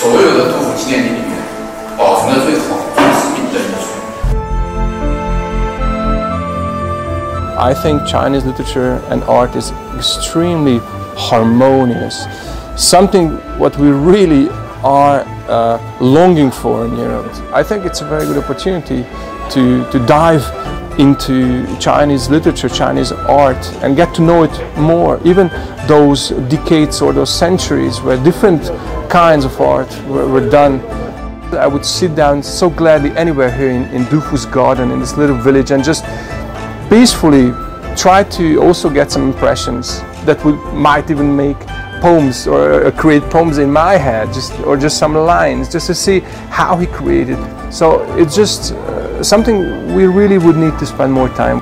所有的杜甫纪念地里面保存的最好、最知名的艺术。 I think Chinese literature and art is extremely harmonious. Something what we really are longing for in Europe. I think it's a very good opportunity to dive into Chinese literature, Chinese art, and get to know it more. Even those decades or those centuries where different kinds of art were done. I would sit down so gladly anywhere here in Du Fu's garden, in this little village, and just peacefully try to also get some impressions that might even make poems or create poems in my head, or just some lines, just to see how he created. So it's just something we really would need to spend more time.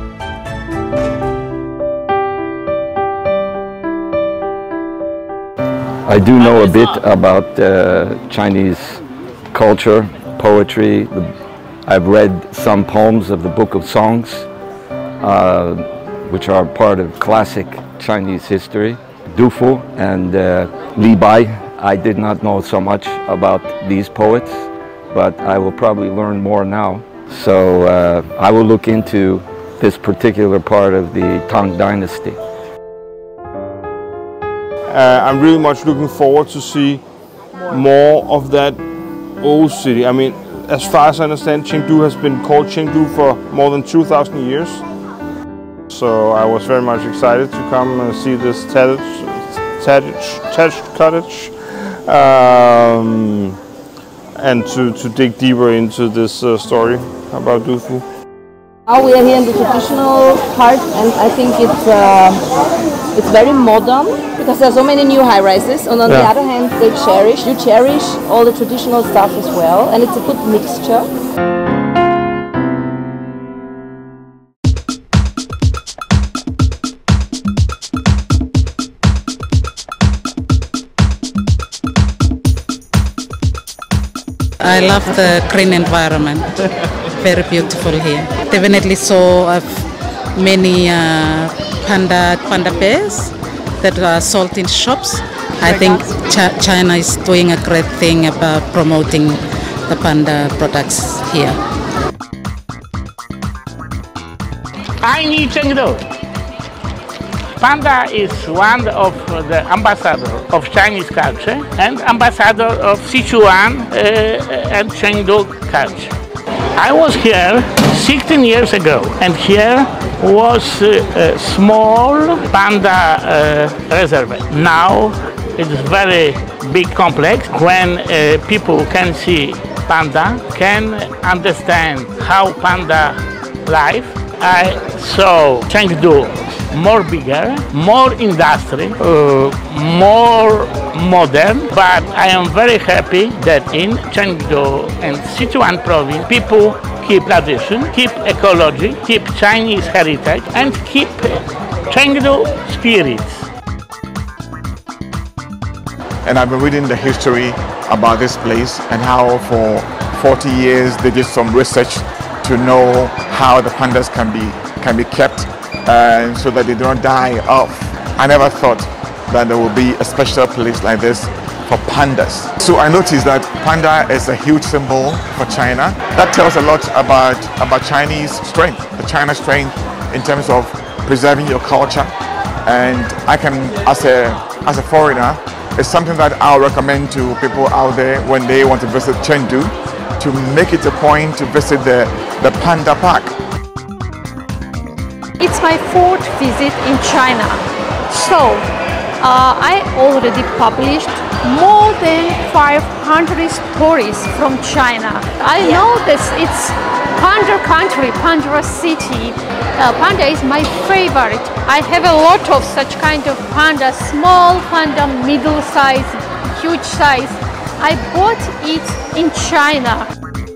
I do know a bit about Chinese culture, poetry. I've read some poems of the Book of Songs, which are part of classic Chinese history. Du Fu and Li Bai. I did not know so much about these poets, but I will probably learn more now. So I will look into this particular part of the Tang Dynasty. I'm really much looking forward to see more of that old city. I mean, as far as I understand, Chengdu has been called Chengdu for more than 2,000 years. So I was very much excited to come and see this thatched cottage and to dig deeper into this story about Du Fu. Now we are here in the traditional part, and I think it's very modern because there are so many new high-rises, and on the other hand you cherish all the traditional stuff as well, and it's a good mixture. I love the green environment, very beautiful here. Definitely saw many panda bears that are sold in shops. I think China is doing a great thing about promoting the panda products here. Tiny Chengdu. Panda is one of the ambassadors of Chinese culture and ambassador of Sichuan and Chengdu culture. I was here 16 years ago, and here was a small panda reserve. Now it's a very big complex. When people can see panda, can understand how panda live. I saw Chengdu more bigger, more industry, more modern, but I am very happy that in Chengdu and Sichuan province, people keep tradition, keep ecology, keep Chinese heritage, and keep Chengdu spirits. And I've been reading the history about this place and how for 40 years they did some research to know how the pandas can be kept so that they don't die off. I never thought that there would be a special place like this for pandas. So I noticed that panda is a huge symbol for China. That tells a lot about Chinese strength, the China strength in terms of preserving your culture. And I can, as a foreigner, it's something that I'll recommend to people out there when they want to visit Chengdu, to make it a point to visit the Panda Park. It's my fourth visit in China, so I already published more than 500 stories from China. I know this, it's Panda country, Panda city. Panda is my favorite. I have a lot of such kind of panda, small panda, middle size, huge size. I bought it in China.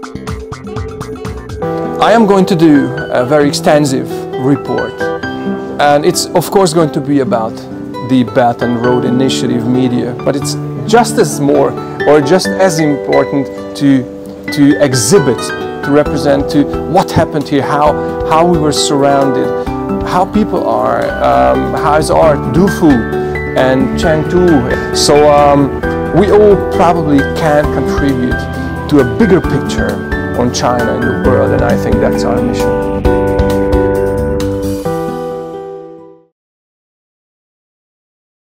I am going to do a very extensive report, and it's of course going to be about the Belt and Road Initiative media, but it's just as important to exhibit, to represent to what happened here, how we were surrounded, how people are, how's art, Du Fu and Chengdu. So we all probably can contribute to a bigger picture on China in the world, and I think that's our mission.